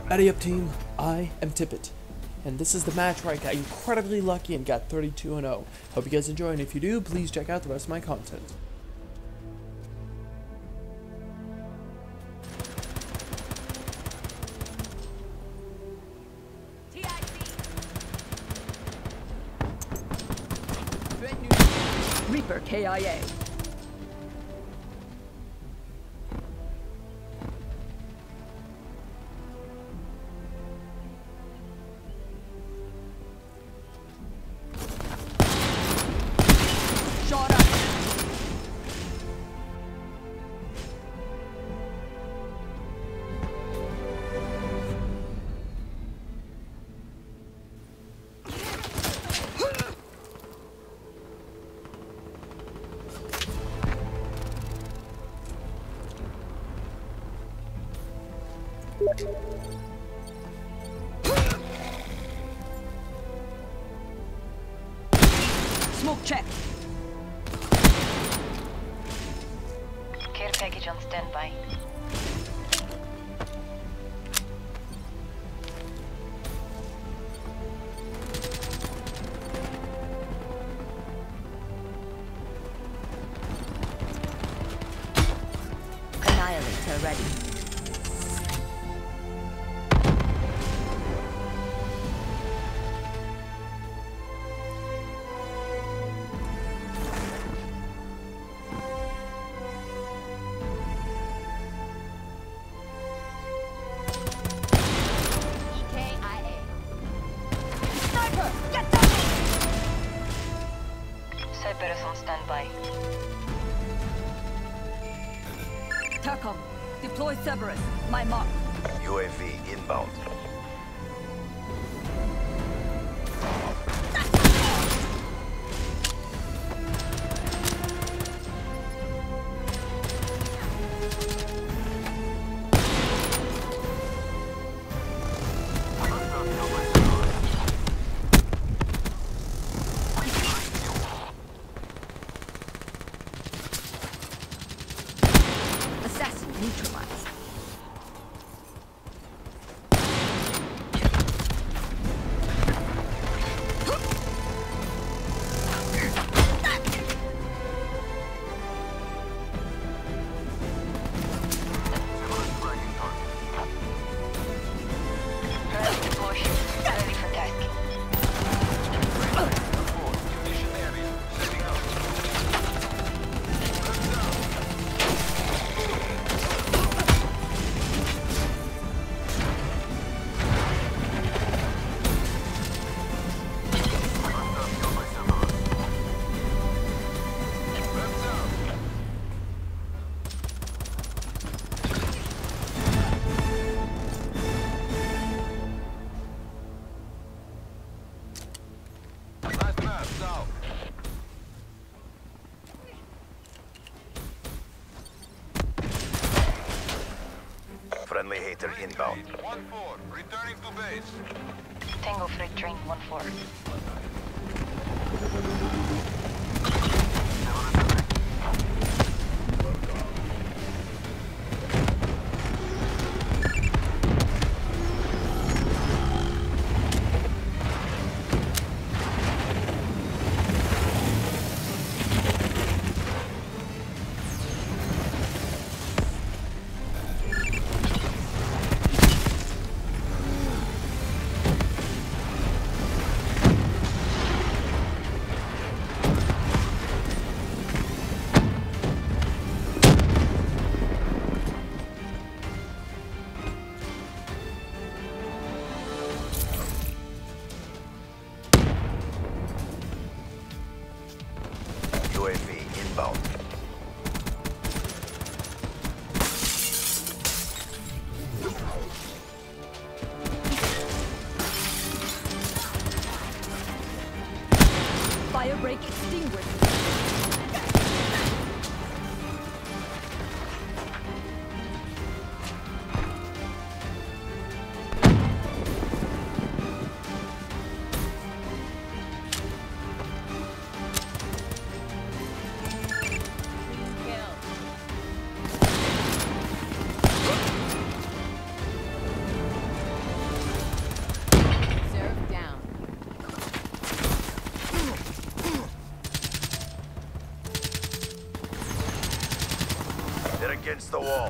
Howdy up team, I am Tippett, and this is the match where I got incredibly lucky and got 32-0. Hope you guys enjoy, and if you do, please check out the rest of my content. Reaper KIA. Shot up. Smoke check. Care package on standby. Annihilator ready. Cyber is on standby. TACOM. Deploy Cerberus. My mark. UAV inbound. Assassin neutralized. Ready to push. Ready for tasking. Nice map, south. Friendly hater inbound. 1-4, returning to base. Tango freight train 1-4. against the wall.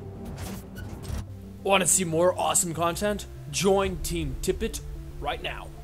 Want to see more awesome content? Join Team Tippett right now.